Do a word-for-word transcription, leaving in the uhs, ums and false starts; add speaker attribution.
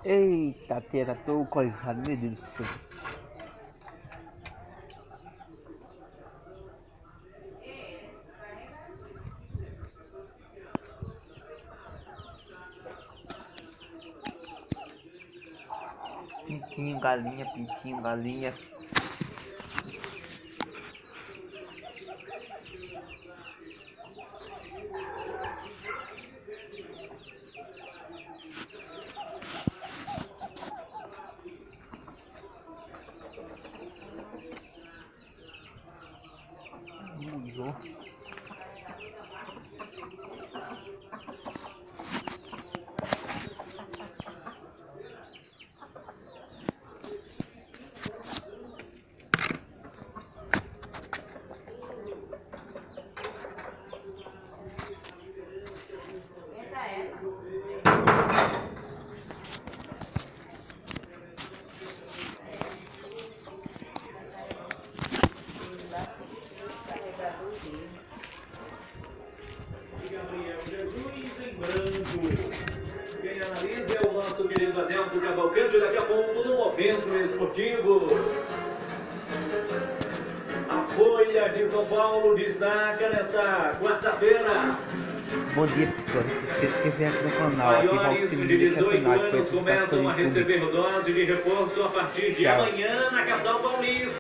Speaker 1: Eita, teta, tô coisado, meu Deus do céu. Pintinho, galinha, pintinho, galinha. Mudou.
Speaker 2: Gabriel Jesus em branco. Quem analisa é o nosso querido Adelto Cavalcante, daqui a pouco no Momento Esportivo. A Folha de São Paulo destaca nesta quarta-feira.
Speaker 1: Bom dia, pessoal. Não se esqueça de se inscrever aqui no canal.
Speaker 2: Maiores de dezoito anos começam a receber dose de reforço a partir de amanhã na capital paulista.